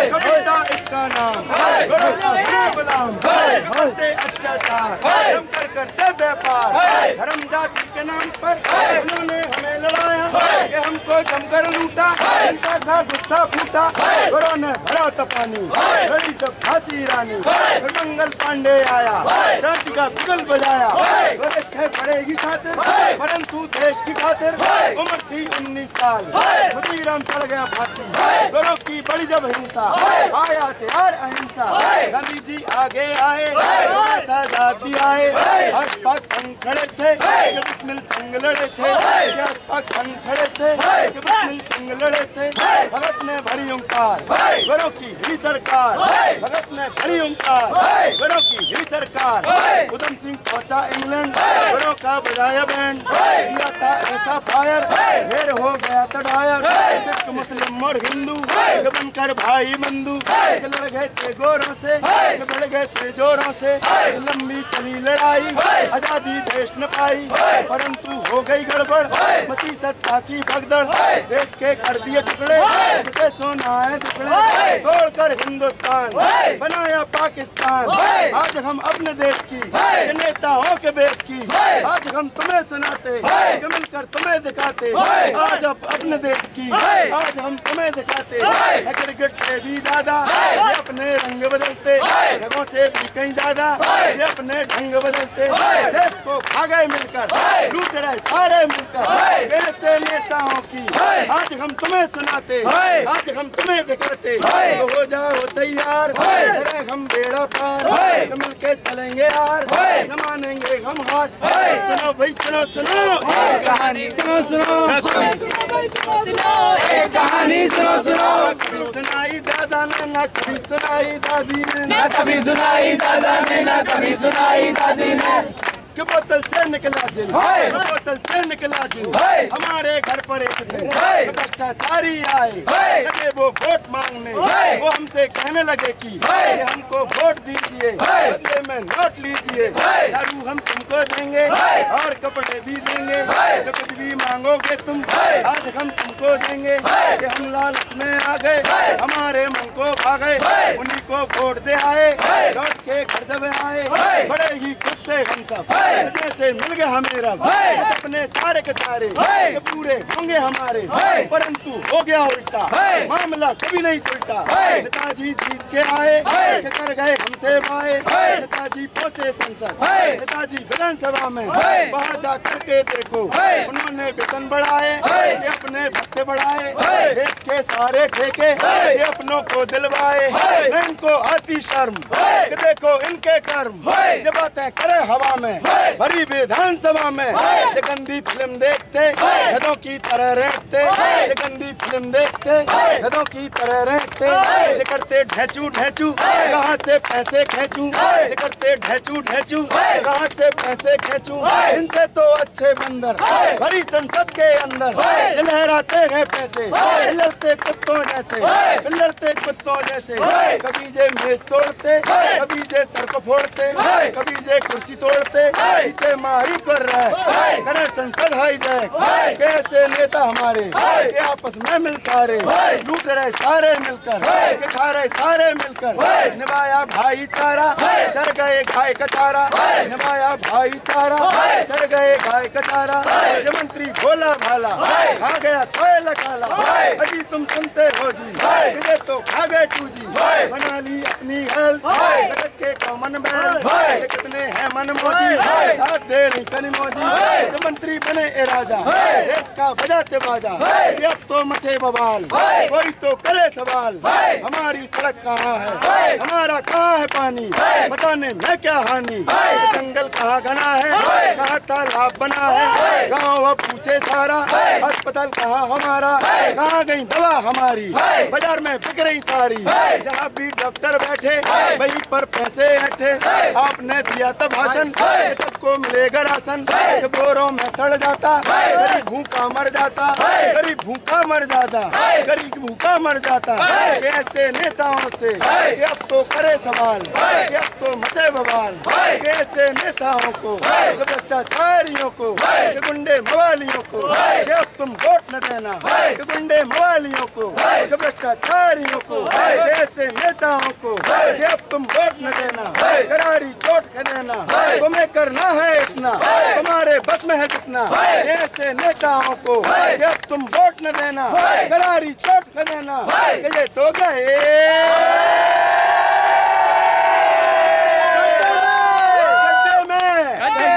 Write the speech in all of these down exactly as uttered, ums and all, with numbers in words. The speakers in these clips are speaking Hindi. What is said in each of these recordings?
कविता इसका नाम, गुलाम करते अत्याचार, हम कर करते व्यापार, धर्म जाति के नाम पर उन्होंने हमें लड़ाया, ये हमको जमकर लूटा, इनका था गुस्सा फूटा, घरों ने भरा था पानी, लड़ी जब झांसी रानी, फिर मंगल पांडे आया, क्रांति का बिगुल बजाया, गोरे थे पड़ेगी खातिर, परंतु देश की खातिर, उम्र थी उन्नीस साल, मदीराम चढ़ गया फांसी, गोरों की बड़ी जब हिंसा, आया तैयार अहिंसा, गांधी जी आगे आए, आजाद भी आए, आज पाक संग खड़े थे, बिस्मिल संग लड़े थे, आज पाक संग खड़े थे, बिस्मिल संग लड़े थे, भगत ने भरी ओंकार, गोरों की ही सरकार, भगत ने भरी ओंकार, गोरों की ही सरकार, उधम सिंह पहुंचा इंग्लैंड, गोरों का बजाया बैंड, दिया था ऐसा फायर, ढेर हो गया था डायर, सिख मुस्लिम और हिंदू बनकर भाई बंधु, लड़ गए थे गोरों से, बढ़ गए थे जोरों से, लंबी चली लड़ाई, आजादी देश न पाई, परंतु हो गई गड़बड़, मची सत्ता की भगदड़, देश के कर दिए टुकड़े, सोना है टुकड़े, तोड़कर हिंदुस्तान बनाया पाकिस्तान, आज हम अपने देश की नेताओं के बेस की, आज हम तुम्हें सुनाते, मिलकर तुम्हें दिखाते, आज अब अपने देश की, आज हम तुम्हें दिखाते, क्रिकेट से भी ज्यादा ये अपने रंग बदलते, जगहों से भी कहीं ज्यादा ये अपने ढंग बदलते, देश को खा गए मिलकर, लूट रहे सारे मिलकर, ऐसे नेताओं की आज हम तुम्हें सुनाते, आज हम तुम्हें दिखाते, तो हो जाओ तैयार, करें हम बेड़ा पार, तो मिलके चलेंगे यार, न मानेंगे हम हार, सुनो भाई सुनो सुनो कहानी, सुनो सुनो सुनो एक कहानी, सुनो सुनो, कभी सुनाई दादा ने ना कभी सुनाई दादी ने, ना कभी सुनाई दादा ने, ना कभी सुनाई दादी ने, कि बोतल से निकला जिन, बोतल से निकला जिन, हमारे घर पर एक दिन भ्रष्टाचारी आए, लगे वो वोट मांगने, वो हमसे कहने लगे कि हमको वोट दीजिए, बदले में नोट लीजिए, दारू हम तुमको देंगे और कपड़े भी देंगे, जो कुछ भी मांगोगे तुम आज हम तुमको देंगे, कि हम लालच में आ गए, हमारे मन को भागे, उन्हीं को वोट दे आए, लौट के घर जब आए, बड़े ही खुश से हम सब, जैसे मिल गए हमें रब, अपने सारे के सारे पूरे होंगे हमारे, परंतु हो गया उल्टा, मामला कभी नहीं सुलटा, नेताजी जीत के आए, कर गए हमसे बाए, नेताजी पहुंचे संसद, नेताजी विधानसभा में, वहाँ जा करके देखो, उन्होंने वेतन बढ़ाए, ये अपने भत्ते बढ़ाए, देश के सारे ठेके ये अपनों को दिलवाए, इनको आती शर्म, देखो इनके कर्म, ये बातें करे हवा में, भरी विधानसभा में, ये गंदी फिल्म देखते, गधों की तरह रहते, ये गंदी फिल्म देखते, गधों की तरह रहते, ये करते ढेचू ढेचू, कहाँ से पैसे खेचूं, ये करते ढेचू ढेचू, कहाँ से पैसे खेचूं, इनसे तो अच्छे बंदर भरी संसद के अंदर, ये लहराते हैं पैसे, लड़ते कुत्तों जैसे, लड़ते कुत्तों जैसे, कभी ये मेज तोड़ते, कभी ये सर को फोड़ते, कभी ये कुर्सी तोड़ते, पीछे मारी कर रहा है, करे संसद हाई जैक, कैसे नेता हमारे ये आपस में मिल सारे, लूट रहे सारे मिलकर, के खा रहे सारे मिलकर, निभाया भाईचारा, चढ़ गए गाय का चारा, निभाया भाईचारा, चढ़ गए गाय का चारा, ये मंत्री भोला भाला, खा गया कोयला काला, अजी तुम सुनते हो जी, मुझे तो खा गए टू जी, बना ली अपनी हेल्थ, के कॉमन मैन, कितने हैं मन मोदी, साथ दे रही कनी मोदी, जो मंत्री बने ए राजा, देश का बजाते बाजा, अब तो मचे बवाल, कोई तो करे सवाल, हमारी सड़क कहाँ है, हमारा कहाँ है पानी, बताने में क्या हानि, जंगल कहाँ घना है, कहाँ तालाब बना है, गाँव अब पूछे सारा, अस्पताल कहाँ हमारा, कहाँ गई दवा हमारी, बाजार में बिक रही सारी, जहाँ भी डॉक्टर बैठे वहीं पर पैसे हटे, आपने दिया था भाषण, सबको मिलेगा राशन, बोरों में सड़ जाता, गरीब भूखा मर जाता, गरीब भूखा मर जाता, गरीब भूखा मर जाता, कैसे नेताओं से अब तो करे सवाल, अब तो मचे बवाल, कैसे नेताओं को, भ्रष्टाचारियों को, गुंडे मवालियों को, अब तुम वोट न देना, गुंडे मवालियों को, भ्रष्टाचारियों को, कैसे नेताओं को कि अब तुम वोट न देना, करारी चोट न देना, तुम्हें करना है इतना, तुम्हारे बस में है जितना। ऐसे नेताओं को कि अब तुम वोट न देना, करारी चोट न देना, ये तो गए गड्ढे में।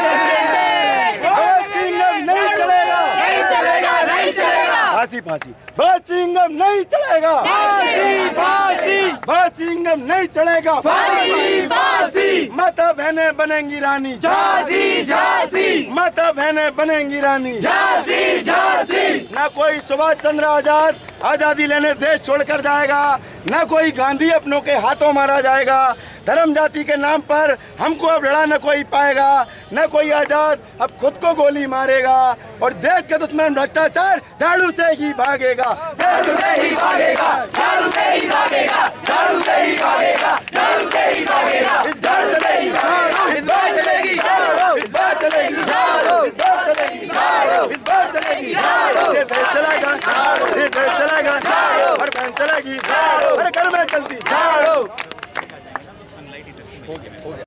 भगत सिंह अब नहीं चलेगा, नहीं चलेगा, नहीं चलेगा। फांसी फांसी भगत सिंह अब नहीं चलेगा, फांसी फांसी भगत सिंह अब नहीं चलेगा। फांसी फांसी माता बहनें बनेंगी रानी, झांसी झांसी माता बहनें बनेंगी रानी। झांसी झांसी ना कोई सुभाष चंद्र आजाद आजादी लेने देश छोड़कर जाएगा, ना कोई गांधी अपनों के हाथों मारा जाएगा। धर्म जाति के नाम पर हमको अब लड़ा न कोई पाएगा, न कोई आजाद अब खुद को गोली मारेगा। और देश के दुश्मन भ्रष्टाचार झाड़ू से ही भागेगा, झाड़ू से ही भागेगा, झाड़ू से ही भागेगा, झाड़ू से ही भागेगा, झाड़ू से ही भागेगा। इस बार चलेगी, इस बार चलेगी, झाड़ू, इस बार चलेगी, झाड़ू, इस बार चलेगी, झाड़ू, इस बार चलेगी। झाड़ू, ये देश चलेगा, ये देश चलेगा, झाड़ू, हर बहन चलेगी, झाड़ू, हर घर में चलती। झाड़ू।